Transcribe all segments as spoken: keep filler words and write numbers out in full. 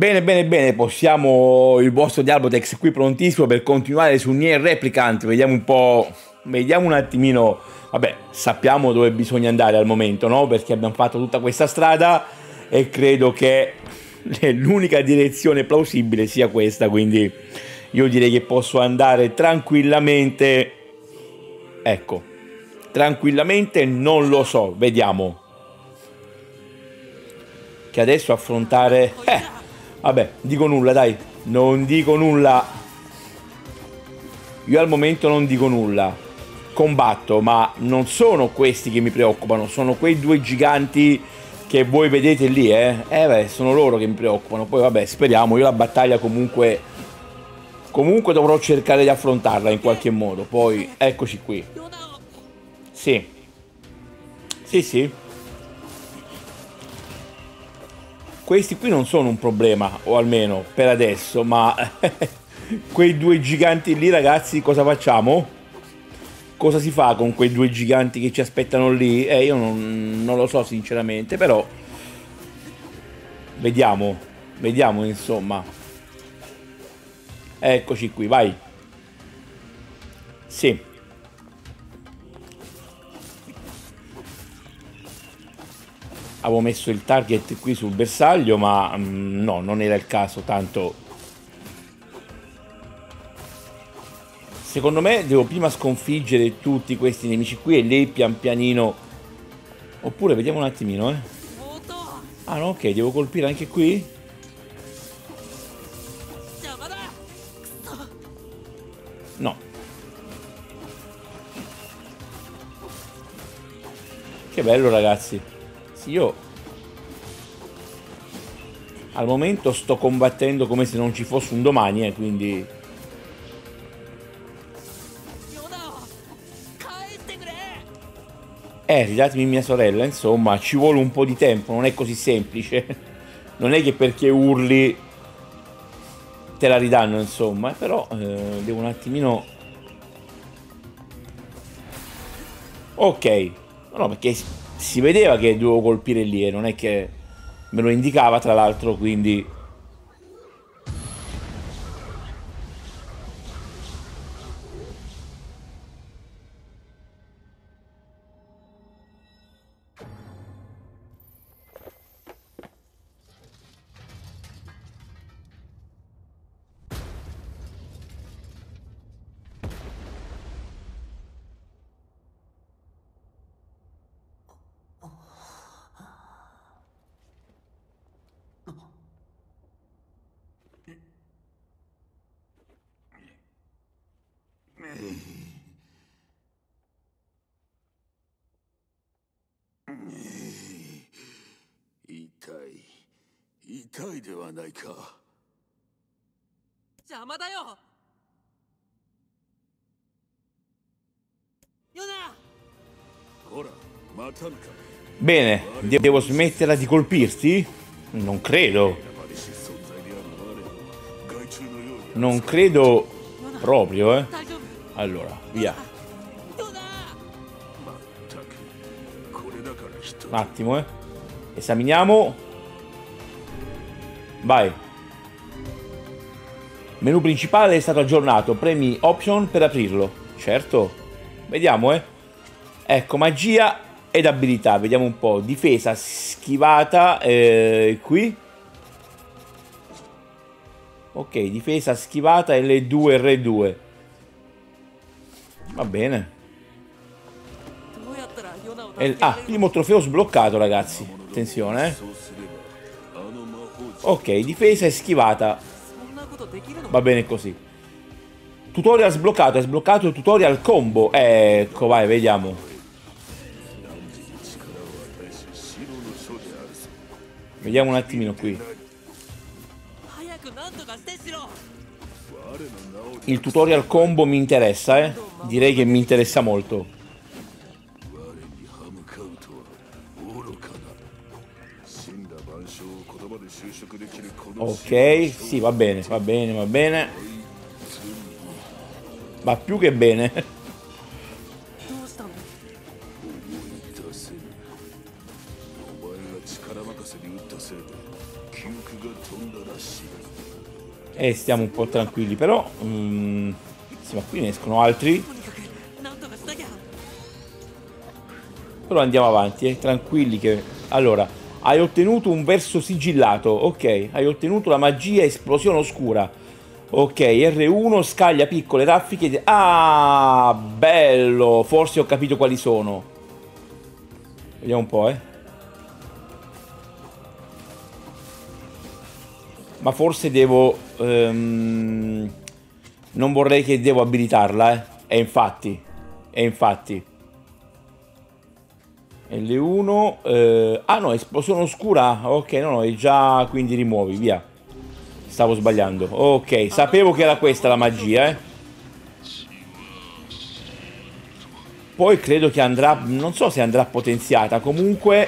Bene, bene, bene, possiamo... Il vostro Diabotex qui prontissimo per continuare su Nier Replicant. Vediamo un po'... Vediamo un attimino... Vabbè, sappiamo dove bisogna andare al momento, no? Perché abbiamo fatto tutta questa strada e credo che l'unica direzione plausibile sia questa, quindi io direi che posso andare tranquillamente... Ecco, tranquillamente non lo so, vediamo. Che adesso affrontare... Eh, vabbè, dico nulla, dai. Non dico nulla. Io al momento non dico nulla. Combatto, ma non sono questi che mi preoccupano. Sono quei due giganti che voi vedete lì, eh. Eh beh, sono loro che mi preoccupano. Poi vabbè, speriamo. Io la battaglia comunque... Comunque dovrò cercare di affrontarla in qualche modo. Poi, eccoci qui. Sì. Sì, sì. Questi qui non sono un problema, o almeno per adesso, ma quei due giganti lì, ragazzi, cosa facciamo? Cosa si fa con quei due giganti che ci aspettano lì? Eh, io non, non lo so sinceramente, però vediamo, vediamo insomma. Eccoci qui, vai. Sì. Avevo messo il target qui sul bersaglio, ma mm, no, non era il caso, tanto... Secondo me devo prima sconfiggere tutti questi nemici qui e lei pian pianino... Oppure vediamo un attimino, eh. Ah no, ok, devo colpire anche qui? No. Che bello, ragazzi. Sì, io al momento sto combattendo come se non ci fosse un domani, eh, quindi... Eh, ridatemi mia sorella, insomma, ci vuole un po' di tempo, non è così semplice. Non è che perché urli te la ridanno, insomma, però eh, devo un attimino... Ok, no, perché si vedeva che dovevo colpire lì e non è che me lo indicava, tra l'altro, quindi... Bene, devo smetterla di colpirti? Non credo. Non credo proprio, eh. Allora, via. Un attimo, eh. Esaminiamo. Vai. Menu principale è stato aggiornato. Premi option per aprirlo. Certo. Vediamo, eh. Ecco, magia ed abilità. Vediamo un po'. Difesa, schivata. Eh, qui. Ok, difesa, schivata e L due R due. Va bene. E, ah, primo trofeo sbloccato, ragazzi. Attenzione, eh. Ok, difesa e schivata. Va bene così. Tutorial sbloccato. È sbloccato il tutorial combo. Ecco, vai, vediamo. Vediamo un attimino qui. Il tutorial combo mi interessa, eh. Direi che mi interessa molto. Ok, sì, va bene, va bene, va bene. Va più che bene. E stiamo un po' tranquilli, però um, sì, ma qui ne escono altri. Però andiamo avanti, eh, tranquilli che... Allora, hai ottenuto un verso sigillato, ok. Hai ottenuto la magia esplosione oscura. Ok, R uno, scaglia piccole raffiche di... Ah, bello! Forse ho capito quali sono. Vediamo un po', eh. Ma forse devo... Um, non vorrei che devo abilitarla, eh. E infatti. E infatti. L uno... Eh, ah no, esplosione oscura. Ok, no, no, è già... Quindi rimuovi, via. Stavo sbagliando. Ok, sapevo che era questa la magia, eh. Poi credo che andrà... Non so se andrà potenziata. Comunque...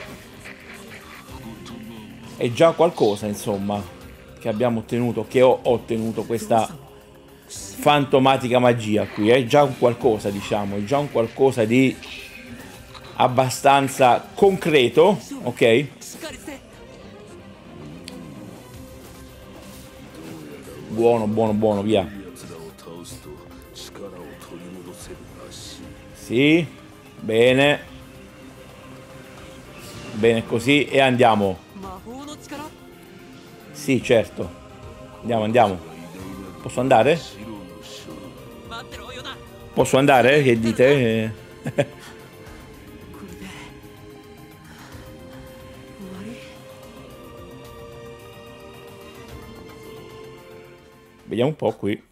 È già qualcosa, insomma, che abbiamo ottenuto. Che ho ottenuto questa fantomatica magia qui. È già un qualcosa, diciamo. È già un qualcosa di... abbastanza concreto. Ok? Buono, buono, buono, via. Sì, bene. Bene così e andiamo. Sì, certo. Andiamo, andiamo. Posso andare? Posso andare? Che dite? Vediamo un po' qui.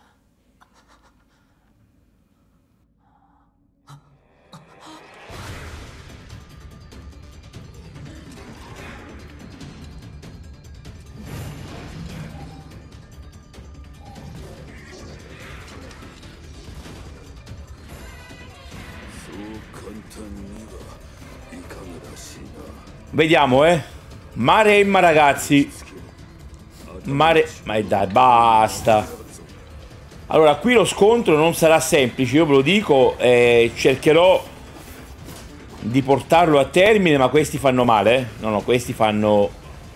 Vediamo, eh. Mare Emma, ragazzi. Mare... Ma dai, basta. Allora, qui lo scontro non sarà semplice, io ve lo dico. eh, Cercherò di portarlo a termine, ma questi fanno male, eh. No, no, questi fanno...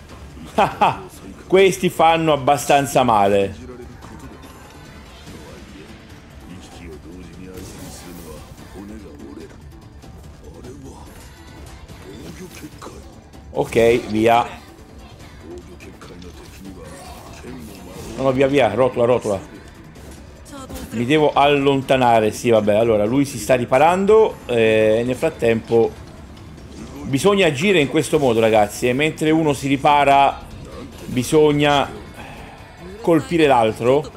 Questi fanno abbastanza male. Ok, via. No, no, via, via, rotola, rotola. Mi devo allontanare, sì, vabbè. Allora, lui si sta riparando e nel frattempo bisogna agire in questo modo, ragazzi. E mentre uno si ripara, bisogna colpire l'altro.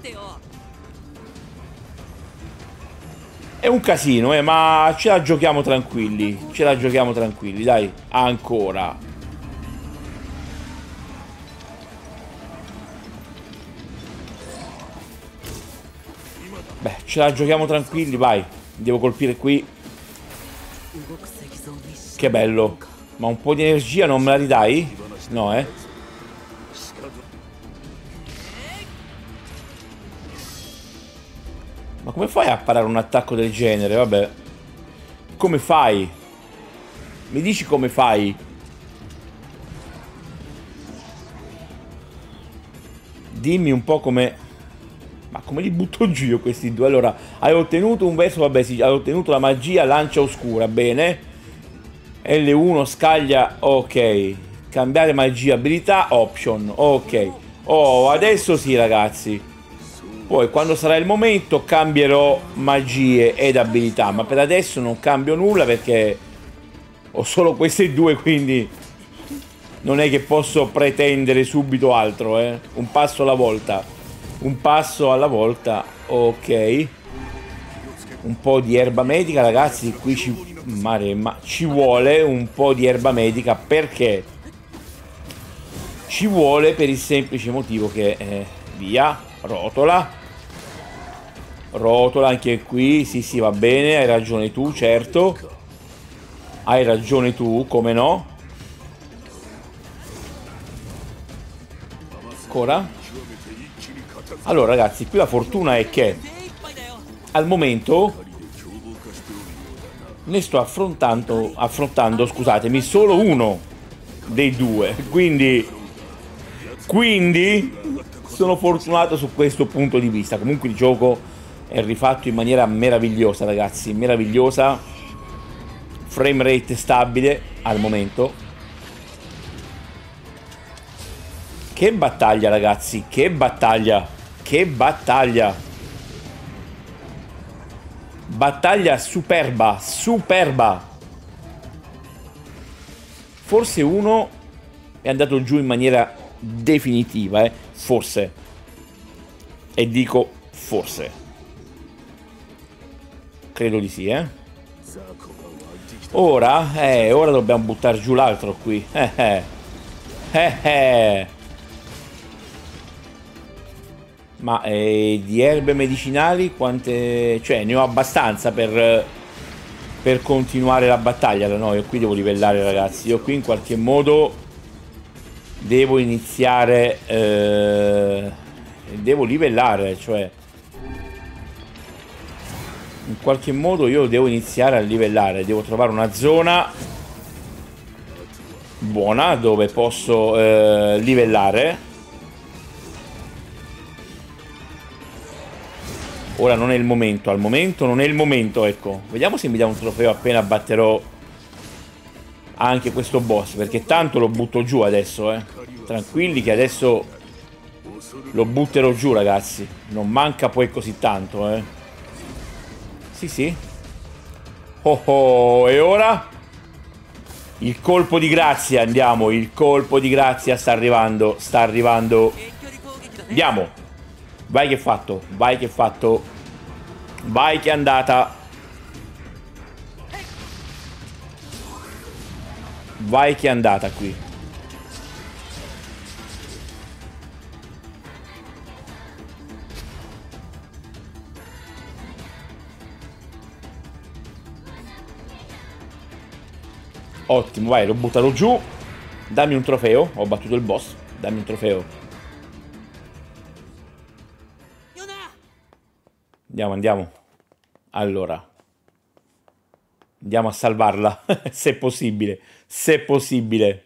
È un casino, eh, ma ce la giochiamo tranquilli. Ce la giochiamo tranquilli, dai. Ancora. Beh, ce la giochiamo tranquilli, vai. Devo colpire qui. Che bello. Ma un po' di energia non me la ridai? No, eh. Ma come fai a parare un attacco del genere? Vabbè. Come fai? Mi dici come fai? Dimmi un po' come... Ma come li butto giù io questi due? Allora, hai ottenuto un verso, vabbè sì, hai ottenuto la magia lancia oscura, bene. L uno scaglia, ok. Cambiare magia, abilità, option, ok. Oh, adesso sì, ragazzi. Poi quando sarà il momento cambierò magie ed abilità, ma per adesso non cambio nulla perché ho solo queste due, quindi non è che posso pretendere subito altro, eh. Un passo alla volta. Un passo alla volta, ok. Un po' di erba medica, ragazzi, qui ci... Maremma, ci vuole un po' di erba medica perché? Ci vuole per il semplice motivo che... Eh, via, rotola. Rotola anche qui, sì sì va bene, hai ragione tu, certo. Hai ragione tu, come no? Ancora? Allora ragazzi, qui la fortuna è che al momento ne sto affrontando, affrontando, scusatemi, solo uno. dei due. Quindi, quindi sono fortunato su questo punto di vista. Comunque il gioco è rifatto in maniera meravigliosa, ragazzi, meravigliosa. Frame rate stabile al momento. Che battaglia, ragazzi, che battaglia, che battaglia. Battaglia superba, superba. Forse uno è andato giù in maniera definitiva, eh, forse. E dico forse. Credo di sì, eh. Ora, eh, ora dobbiamo buttare giù l'altro qui. Eh, eh. Eh, eh. Ma eh, di erbe medicinali quante... Cioè, ne ho abbastanza per... Per continuare la battaglia. No, io qui devo livellare, ragazzi. Io qui in qualche modo... Devo iniziare... Eh, devo livellare, cioè... In qualche modo io devo iniziare a livellare. Devo trovare una zona... buona, dove posso eh, livellare. Ora non è il momento, al momento non è il momento, ecco. Vediamo se mi dà un trofeo appena batterò anche questo boss, perché tanto lo butto giù adesso, eh. Tranquilli che adesso lo butterò giù, ragazzi. Non manca poi così tanto, eh. Sì, sì. Oh oh, e ora? Il colpo di grazia, andiamo, il colpo di grazia sta arrivando, sta arrivando. Andiamo. Vai che è fatto, vai che è fatto. Vai che è andata. Vai che è andata qui. Ottimo, vai, l'ho buttato giù. Dammi un trofeo, ho battuto il boss. Dammi un trofeo. Andiamo, andiamo. Allora. Andiamo a salvarla, se è possibile. Se è possibile.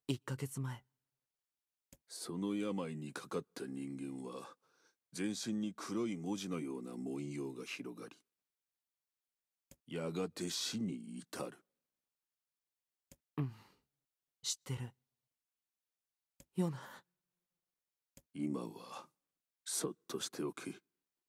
いっかげつまえ。 その病にかかった人間は全身に黒い文字のような文様が広がり、やがて死に至る。 うん、知ってる。ヨナ。 今はそっとしておけ。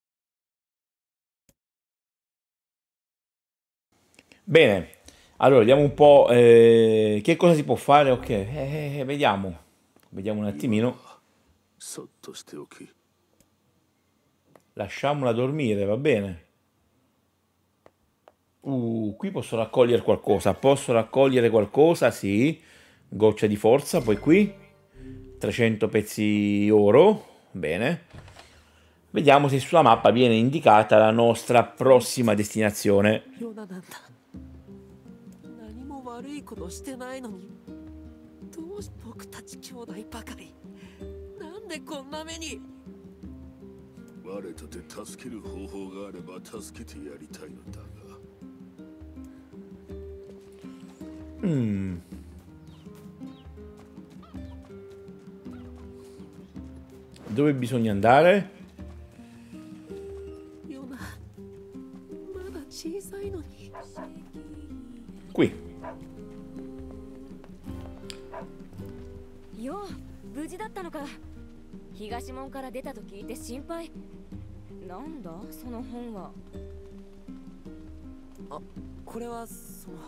Bene, allora vediamo un po' eh, che cosa si può fare. Ok, eh, eh, vediamo, vediamo un 今 attimino. はそっとしておけ。 Lasciamola dormire, va bene. Uh, qui posso raccogliere qualcosa. Posso raccogliere qualcosa, sì. Goccia di forza, poi qui trecento pezzi oro. Bene. Vediamo se sulla mappa viene indicata la nostra prossima destinazione. ヨナなんだ。何も悪いことしてないのに。どうして僕たち兄弟ばかり。なんでこんな目に。 我とて助ける方法があれば助けてやりたいのだが。 Mm. Dove bisogna andare? ヨナ、まだ小さいのに。 Qui. よう、無事だったのか。東門から出たと聞いて心配。なんだその本は。 あ、これはその。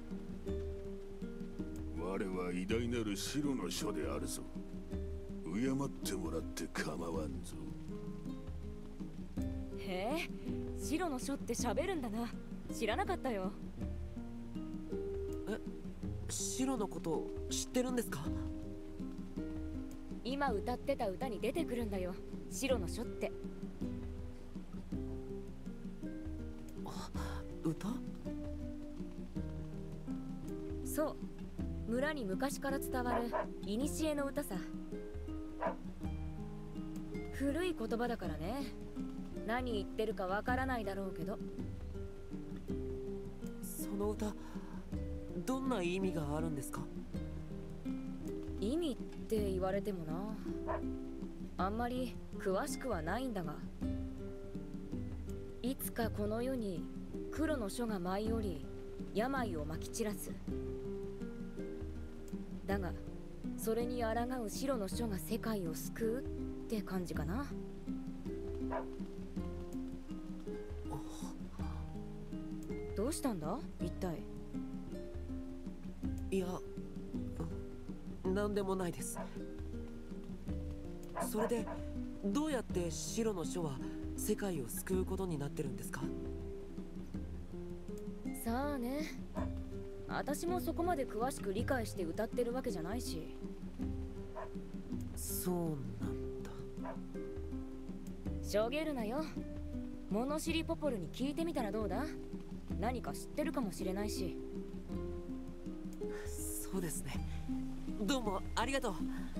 我は偉大なる白の書であるぞ。敬ってもらって構わんぞ。 へえ、白の書って喋るんだな。知らなかったよ。 え、白のこと知ってるんですか？ 今歌ってた歌に出てくるんだよ。白の書って。 あ、歌？ そう。村に昔から伝わる古の歌さ。古い言葉だからね。何言ってるかわからないだろうけど。 その歌、どんな意味があるんですか？ 意味って言われてもな。あんまり詳しくはないんだが。いつかこの世に黒の書が舞い降り、病をまき散らす。だがそれに抗う白の書が世界を救うって感じかな。どうしたんだ一体。 いや、なんでもないです。それでどうやって白の書は世界を救うことになってるんですか？ さあね。私もそこまで詳しく理解して歌ってるわけじゃないし。 そうなんだ。 しょげるなよ。物知りポポルに聞いてみたらどうだ？何か知ってるかもしれないし。 そうですね。どうもありがとう。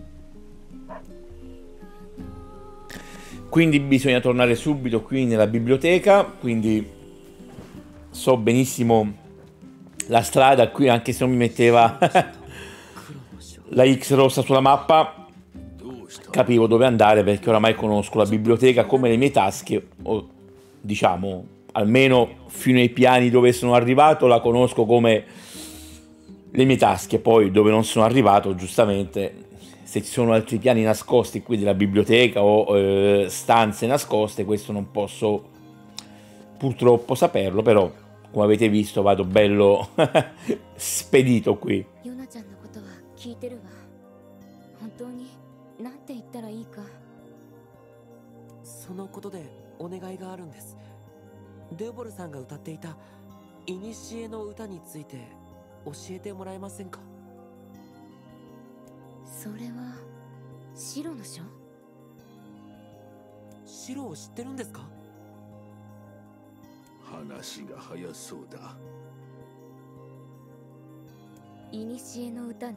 Quindi bisogna tornare subito qui nella biblioteca, quindi so benissimo la strada qui, anche se non mi metteva la X rossa sulla mappa, capivo dove andare perché oramai conosco la biblioteca come le mie tasche, o diciamo almeno fino ai piani dove sono arrivato la conosco come le mie tasche. Poi dove non sono arrivato, giustamente, se ci sono altri piani nascosti qui della biblioteca o eh, stanze nascoste, questo non posso purtroppo saperlo, però come avete visto vado bello spedito qui. ヨナちゃんのことは聞いてるわ。本当になんて言ったらいいか。 そのことでお願いがあるんです。デボルさんが歌っていた古の歌について教えてもらえませんか？ それは白の書？ 白を知ってるんですか？ 話が早そうだ。 古の歌ね。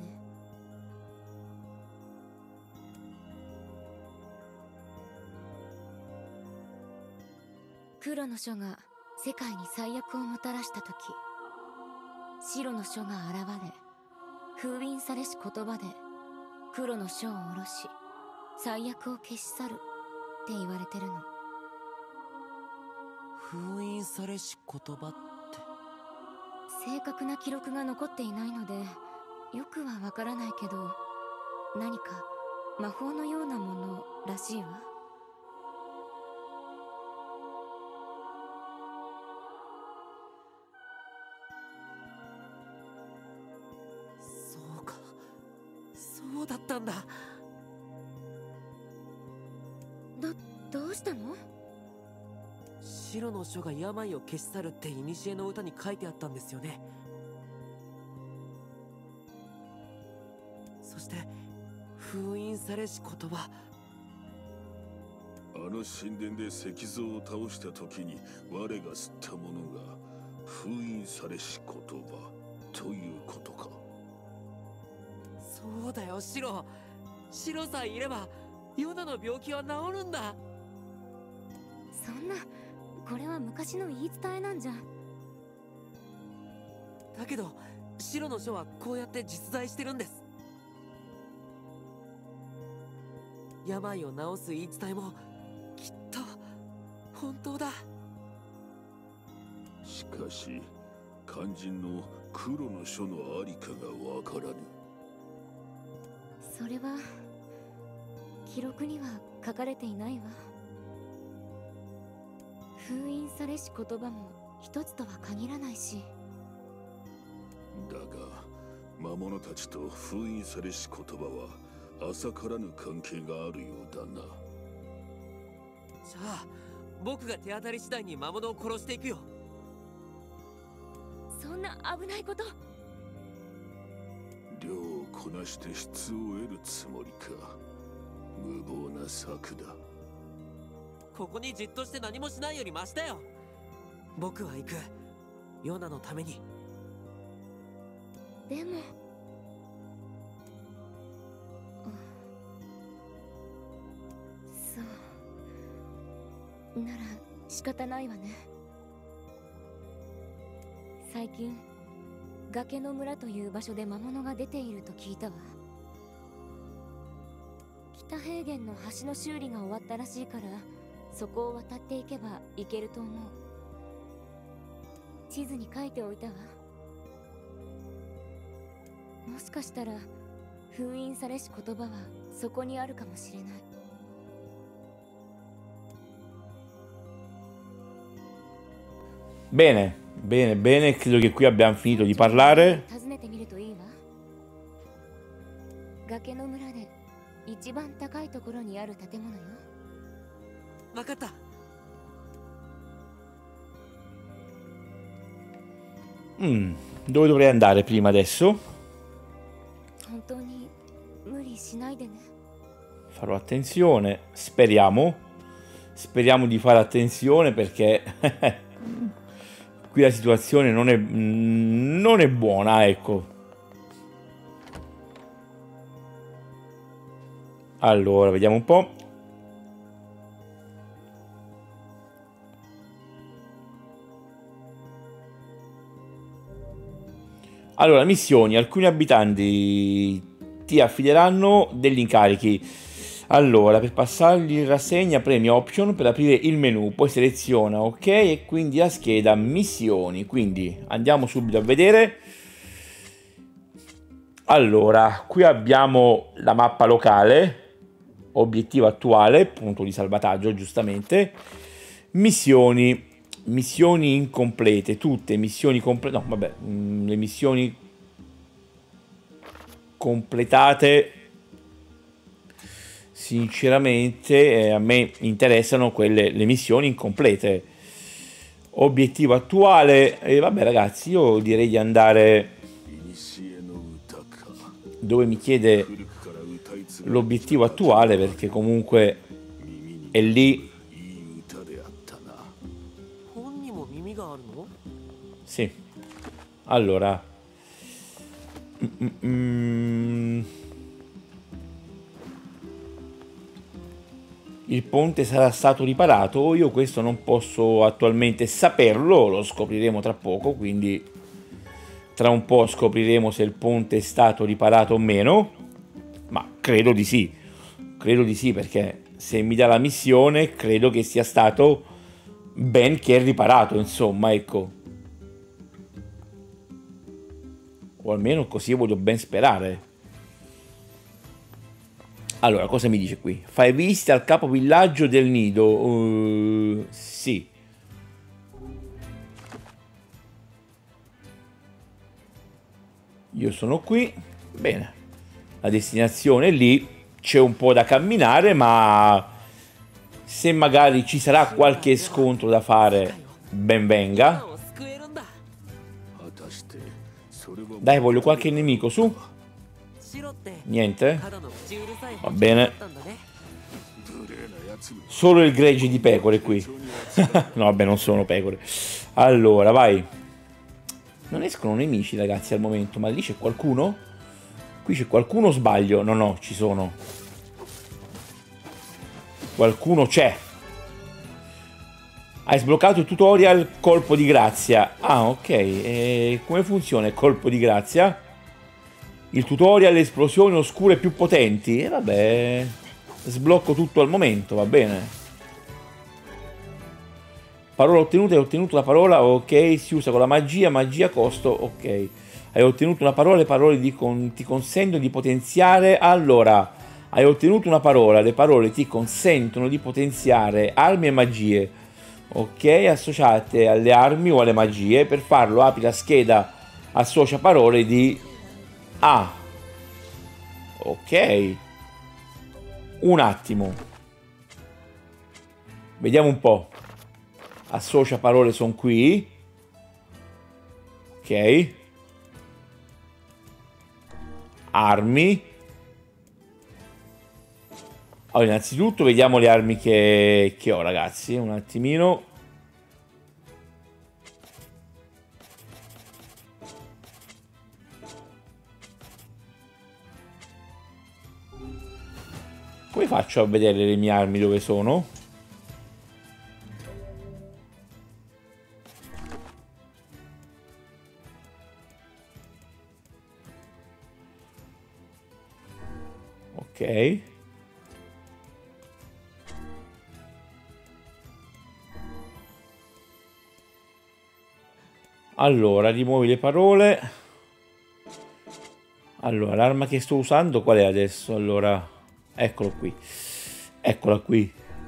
黒の書が世界に最悪をもたらした時、白の書が現れ、 封印されし言葉で黒の書を下ろし最悪を消し去るって言われてるの。 封印されし言葉って。 正確な記録が残っていないのでよくはわからないけど、何か魔法のようなものらしいわ。 そうか、そうだったんだ。 ど、どうしたの？ 白の書が病を消し去るって古の歌に書いてあったんですよね。そして封印されし言葉。 あの神殿で石像を倒した時に我が吸ったものが封印されし言葉ということか。 そうだよ、白。白さえいればヨナの病気は治るんだ。 そんな、これは昔の言い伝えなんじゃ。 だけど白の書はこうやって実在してるんです。病を治す言い伝えもきっと本当だ。 しかし肝心の黒の書のありかがわからぬ。 それは記録には書かれていないわ。封印されし言葉も一つとは限らないし。 だが魔物たちと封印されし言葉は浅からぬ関係があるようだな。 じゃあ僕が手当たり次第に魔物を殺していくよ。 そんな危ないこと。 量をこなして質を得るつもりか。無謀な策だ。 ここにじっとして何もしないよりマシだよ。僕は行く。ヨナのために。 でもそうなら仕方ないわね。最近崖の村という場所で魔物が出ていると聞いたわ。北平原の橋の修理が終わったらしいから、そこを渡っていけば行けると思う。地図に書いておいたわ。もしかしたら封印されし言葉はそこにあるかもしれない。 Bene, bene, bene, credo che qui abbiamo finito di parlare. 訪ねてみるといいわ。崖の村で一番高いところにある建物よ。 分かった。 Mm, dove dovrei andare prima adesso? 本当に無理しないでね。 Farò attenzione, speriamo. Speriamo di fare attenzione perché qui la situazione non è, non è buona, ecco. Allora, vediamo un po'. Allora, missioni. Alcuni abitanti ti affideranno degli incarichi. Allora, per passarli in rassegna premi option per aprire il menu, poi seleziona ok e quindi la scheda missioni. Quindi andiamo subito a vedere. Allora, qui abbiamo la mappa locale, obiettivo attuale, punto di salvataggio giustamente, missioni. Missioni incomplete, tutte missioni complete, no vabbè, mh, le missioni completate sinceramente eh, a me interessano quelle, le missioni incomplete. Obiettivo attuale, e eh, vabbè ragazzi, io direi di andare dove mi chiede l'obiettivo attuale perché comunque è lì. Sì, allora mm, mm, il ponte sarà stato riparato. Io questo non posso attualmente saperlo, lo scopriremo tra poco, quindi Tra un po' scopriremo se il ponte è stato riparato o meno, ma credo di sì, credo di sì, perché se mi dà la missione credo che sia stato ben che riparato, insomma, ecco. O almeno così voglio ben sperare. Allora, cosa mi dice qui? Fai visita al capovillaggio del nido. Uh, sì. Io sono qui. Bene. La destinazione è lì. C'è un po' da camminare, ma se magari ci sarà qualche scontro da fare, ben venga. Dai, voglio qualche nemico, su. Niente? Va bene. Solo il gregge di pecore qui. No, vabbè, non sono pecore. Allora, vai. Non escono nemici, ragazzi, al momento. Ma lì c'è qualcuno? Qui c'è qualcuno o sbaglio? No, no, ci sono. Qualcuno c'è. Hai sbloccato il tutorial colpo di grazia. Ah, ok. E come funziona il colpo di grazia? Il tutorial esplosioni oscure più potenti. E vabbè, sblocco tutto al momento, va bene. Parola ottenuta, hai ottenuto la parola, ok, si usa con la magia, magia costo, ok. Hai ottenuto una parola, le parole di con, ti consentono di potenziare, allora, hai ottenuto una parola, le parole ti consentono di potenziare armi e magie, ok, associate alle armi o alle magie. Per farlo apri la scheda associa parole di A. Ok. Un attimo. Vediamo un po'. Associa parole sono qui. Ok. Armi. Allora, innanzitutto vediamo le armi che, che ho, ragazzi. Un attimino. Come faccio a vedere le mie armi dove sono? Ok. Allora, rimuovi le parole. Allora, l'arma che sto usando qual è adesso? Allora, eccolo qui. Eccola qui.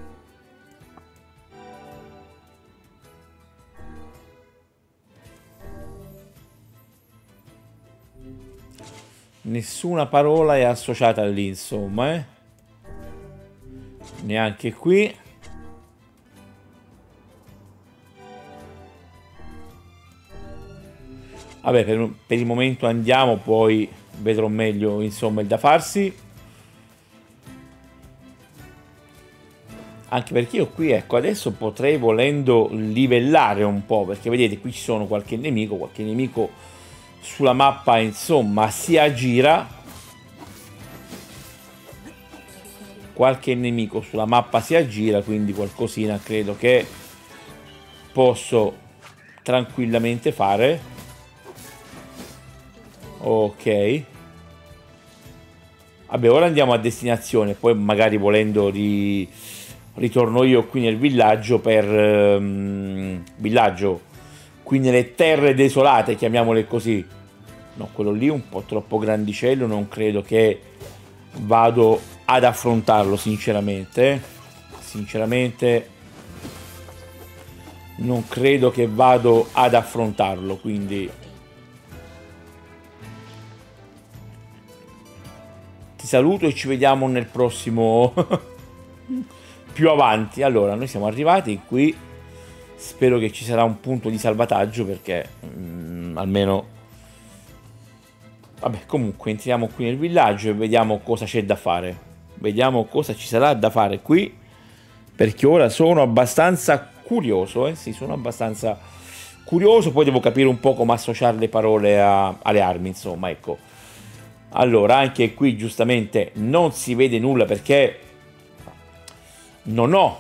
Nessuna parola è associata lì, insomma, eh? Neanche qui. Vabbè, per, per il momento andiamo, poi vedrò meglio, insomma, il da farsi. Anche perché io qui, ecco, adesso potrei, volendo, livellare un po', perché vedete, qui ci sono qualche nemico, qualche nemico sulla mappa, insomma, si aggira. Qualche nemico sulla mappa si aggira, quindi qualcosina credo che posso tranquillamente fare. Ok. Vabbè, ora andiamo a destinazione, poi magari volendo ri... ritorno io qui nel villaggio per... Um, villaggio, qui nelle terre desolate, chiamiamole così. No, quello lì è un po' troppo grandicello, non credo che vado ad affrontarlo, sinceramente. Sinceramente non credo che vado ad affrontarlo, quindi ti saluto e ci vediamo nel prossimo più avanti. Allora, noi siamo arrivati qui, spero che ci sarà un punto di salvataggio, perché mm, almeno vabbè, comunque entriamo qui nel villaggio e vediamo cosa c'è da fare. Vediamo cosa ci sarà da fare qui, perché ora sono abbastanza curioso, eh? Sì, sono abbastanza curioso, poi devo capire un po' come associare le parole a, alle armi, insomma, ecco. Allora, anche qui giustamente non si vede nulla perché non ho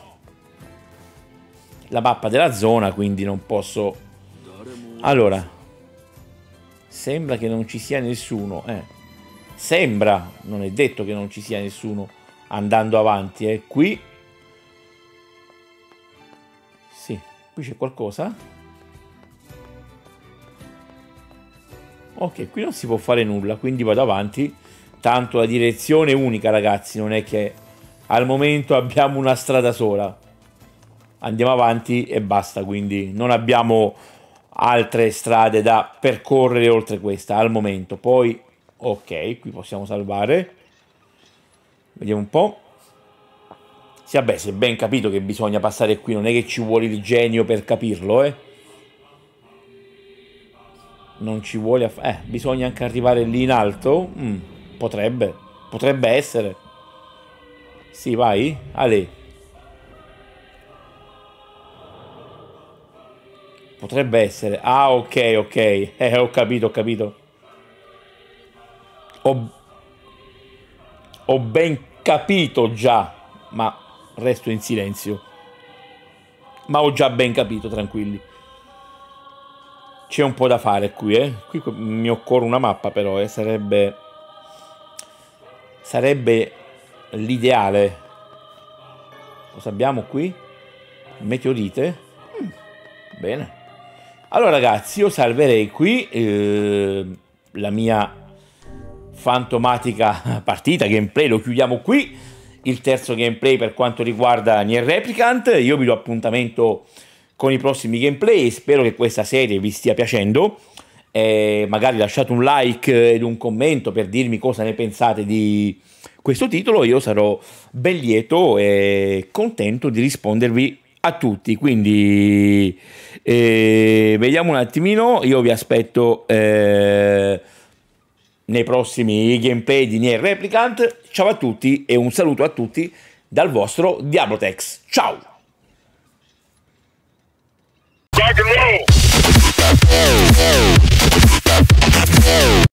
la mappa della zona, quindi non posso. Allora, Sembra che non ci sia nessuno, eh. Sembra, non è detto che non ci sia nessuno andando avanti, eh. Qui... Sì, qui c'è qualcosa. Ok, qui non si può fare nulla, quindi vado avanti. Tanto la direzione è unica, ragazzi, non è che al momento abbiamo una strada sola. Andiamo avanti e basta, quindi non abbiamo altre strade da percorrere oltre questa al momento. Poi, ok, qui possiamo salvare. Vediamo un po'. Sì, vabbè, si è ben capito che bisogna passare qui, non è che ci vuole il genio per capirlo, eh. Non ci vuole... Eh, bisogna anche arrivare lì in alto? Mm, potrebbe. Potrebbe essere. Sì, vai. Ale. Potrebbe essere. Ah, ok, ok. Eh, ho capito, ho capito. Ho... Ho ben capito già. Ma resto in silenzio. Ma ho già ben capito, tranquilli. C'è un po' da fare qui, eh. Qui mi occorre una mappa, però, eh. Sarebbe... Sarebbe l'ideale. Cosa abbiamo qui? Meteorite? Mm, bene. Allora, ragazzi, io salverei qui eh, la mia fantomatica partita, gameplay. Lo chiudiamo qui. Il terzo gameplay per quanto riguarda Nier Replicant. Io vi do appuntamento con i prossimi gameplay, spero che questa serie vi stia piacendo, eh, magari lasciate un like ed un commento per dirmi cosa ne pensate di questo titolo, io sarò ben lieto e contento di rispondervi a tutti, quindi eh, vediamo un attimino, io vi aspetto eh, nei prossimi gameplay di Nier Replicant. Ciao a tutti e un saluto a tutti dal vostro Diablotex, ciao! Rock and roll.